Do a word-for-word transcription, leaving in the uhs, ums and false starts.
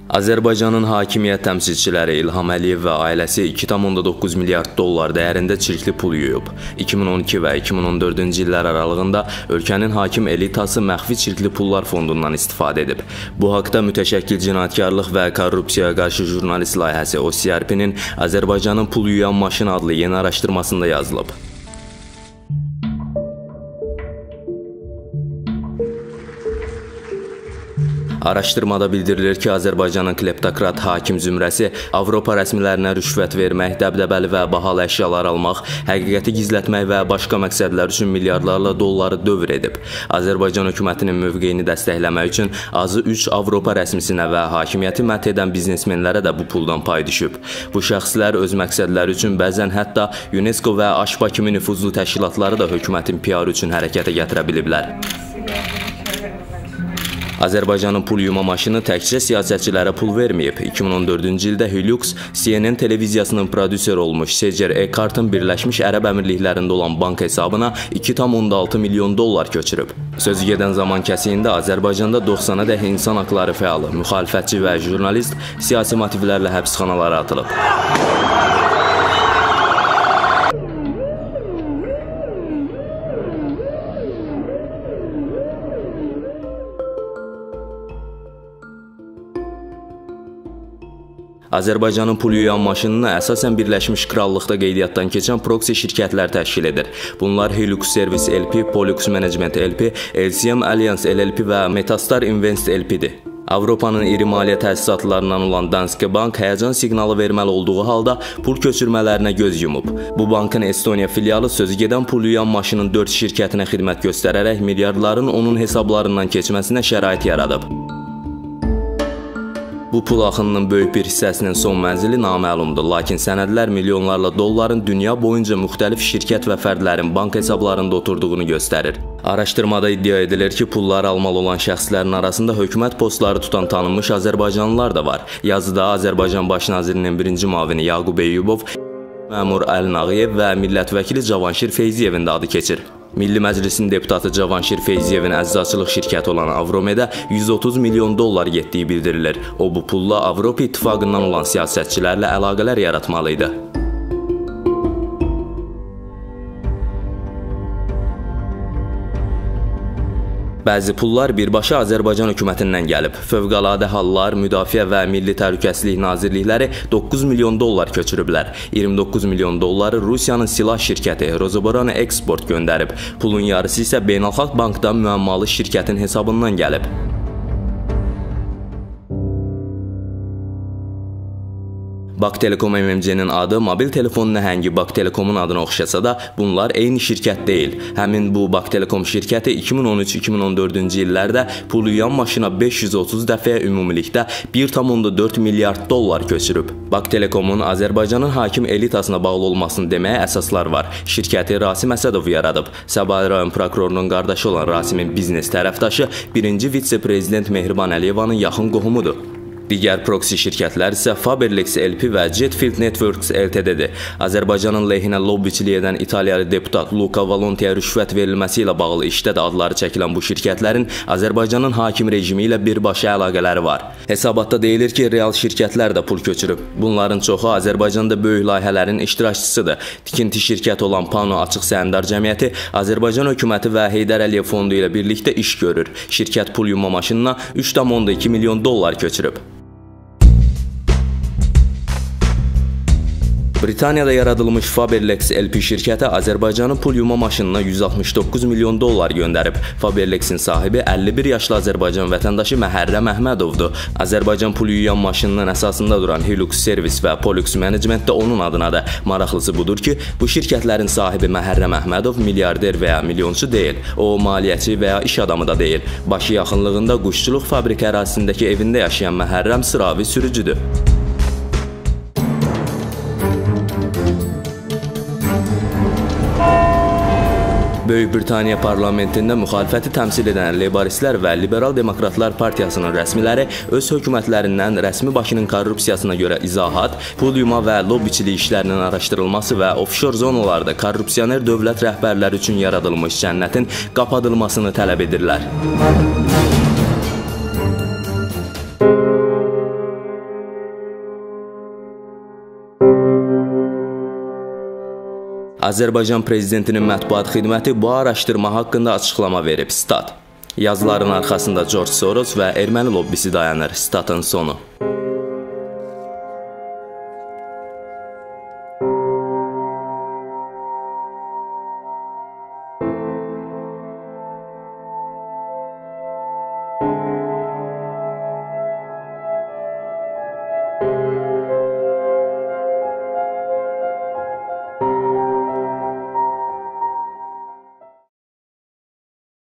Azərbaycanın hakimiyyət təmsilçiləri İlham Əliyev və ailəsi iki tam onda doqquz milyard dollar dəyərində çirkli pul yuyub. iki min on iki və iki min on dördüncü illər aralığında ölkənin hakim elitası məxfi çirkli pullar fondundan istifadə edib. Bu haqda Mütəşəkkil Cinayətkarlıq və Korrupsiyaya qarşı jurnalist layihəsi O C R P-nin Azərbaycanın pul yuyan maşını adlı yeni araşdırmasında yazılıb. Araşdırmada bildirilir ki, Azərbaycanın kleptokrat hakim zümrəsi Avropa rəsmilərinə rüşvət vermək, dəbdəbəli və bahalı əşyalar almaq, həqiqəti gizlətmək və başqa məqsədlər üçün milyardlarla dolları dövr edib. Azərbaycan hökumətinin mövqeyini dəstəkləmək üçün azı üç Avropa rəsmisinə və hakimiyyəti mət edən biznesmenlərə də bu puldan pay düşüb. Bu şəxslər öz məqsədləri üçün bəzən hətta UNESCO və Aşpa kimi nüfuzlu təşkilatları da hökumətin P R üçün hərəkətə gətirə biliblər. Azərbaycanın pul yuma maşını təkcə siyasətçilərə pul verməyib. iki min on dördüncü ildə Hilux, C N N televiziyasının prodüseri olmuş Secer Ekartın Birləşmiş Ərəb Əmirliklərində olan bank hesabına iki tam onda altı milyon dollar köçürüb. Sözü gedən zaman kəsiyində Azərbaycanda doxsana dək insan haqları fəalı, müxalifətçi və jurnalist siyasi motivlərlə həbsxanalara atılıb. Azərbaycanın pul yuyan maşınını əsasən Birləşmiş Krallıqda qeydiyyatdan keçən proksi şirkətlər təşkil edir. Bunlar Hilux Service L P, Polux Management L P, L C M Alliance L L P və Metastar Invest L P-dir. Avropanın iri maliyyə təsisatlarından olan Danske Bank həyəcan siqnalı verməli olduğu halda pul köçürmələrinə göz yumub. Bu bankın Estoniya filialı sözü gedən pul yuyan maşının dörd şirkətinə xidmət göstərərək milyardların onun hesablarından keçməsinə şərait yaradıb. Bu pul axınının böyük bir hissəsinin son mənzili naməlumdur, lakin sənədlər milyonlarla dolların dünya boyunca müxtəlif şirkət və fərdlərin bank hesablarında oturduğunu göstərir. Araşdırmada iddia edilir ki, pulları almalı olan şəxslərin arasında hökumət postları tutan tanınmış Azərbaycanlılar da var. Yazıda Azərbaycan Baş Nazirinin birinci müavini Yaqub Eyyubov, məmur Əli Nağıyev və millət vəkili Cavanşir Feyziyevin də adı keçir. Milli Məclisin deputatı Cavanşir Feyziyevin əzzaçılıq şirkəti olan Avromedə yüz otuz milyon dollar getdiyi bildirilir. O, bu pulla Avropa İttifaqından olan siyasətçilərlə əlaqələr yaratmalıydı. Bəzi pullar birbaşa Azərbaycan hökumətindən gəlib. Fövqəladə Hallar, Müdafiə və Milli Təhlükəsizlik Nazirlikləri doqquz milyon dollar köçürüblər. iyirmi doqquz milyon dolları Rusiyanın silah şirkəti Rozoboron'e Export göndərib. Pulun yarısı isə Beynəlxalq Bankdan müəmmalı şirkətin hesabından gəlib. Bak Telekom M M C-nin adı mobil telefon nəhəngi Bak Telekomun adına oxşasa da bunlar eyni şirkət deyil. Həmin bu Bak Telekom şirkəti iki min on üç iki min on dördüncü illərdə pul yuyan maşına beş yüz otuz dəfəyə ümumilikdə bir tam onda dörd milyard dollar köçürüb. Bak Telekomun Azərbaycanın hakim elitasına bağlı olmasını deməyə əsaslar var. Şirkəti Rasim Əsədov yaradıb. Səbail rayon prokurorunun qardaşı olan Rasimin biznes tərəfdaşı birinci vitse-prezident Mehriban Əliyevanın yaxın qohumudur. Digər proksi şirkətlər isə Faberlex L P və Jetfield Networks L T D-dir. Azərbaycanın lehinə lobbiçilik edən İtaliyalı deputat Luca Valontiyə rüşvət verilməsi ilə bağlı işdə də adları çəkilən bu şirkətlərin Azərbaycanın hakim rejimi ilə birbaşa əlaqələri var. Hesabatda deyilir ki, real şirkətlər də pul köçürüb. Bunların çoxu Azərbaycanda böyük layihələrin iştirakçısıdır. Tikinti şirkəti olan Pano Açıq Səhmdar Cəmiyyəti Azərbaycan hökuməti və Heydər Əliyev fondu ilə birlikdə iş görür. Şirkət pul yuma maşınına üç tam onda iki milyon dollar köçürüb. Britaniyada yaradılmış Faberlex L P şirkəti Azərbaycanın pul yuma maşınına yüz altmış doqquz milyon dollar göndərib. Faberlexin sahibi əlli bir yaşlı Azərbaycan vətəndaşı Məhərrəm Əhmədovdur. Azərbaycan pul yuyan maşınının əsasında duran Hilux Service və Polux Management də onun adınadır. Maraqlısı budur ki, bu şirkətlərin sahibi Məhərrəm Əhmədov milyarder və ya milyonçu deyil. O, maliyyəçi və ya iş adamı da deyil. Bakı yaxınlığında quşçuluq fabrika ərazisindəki evində yaşayan Məhərrəm sıravi sürücüdür. Böyük Britaniya parlamentində müxalifəti təmsil edən Labouristlər və Liberal Demokratlar Partiyasının rəsmiləri öz hökumətlərindən rəsmi Bakının korrupsiyasına görə izahat, pul yuma və lobbiçilik işlərinin araşdırılması və offshore zonalarda korrupsioner dövlət rəhbərləri üçün yaradılmış cənnətin qapadılmasını tələb edirlər. Azərbaycan prezidentinin mətbuat xidməti bu araşdırma haqqında açıqlama verib. Stat. Yazıların arxasında George Soros və erməni lobbisi dayanır. Statın sonu.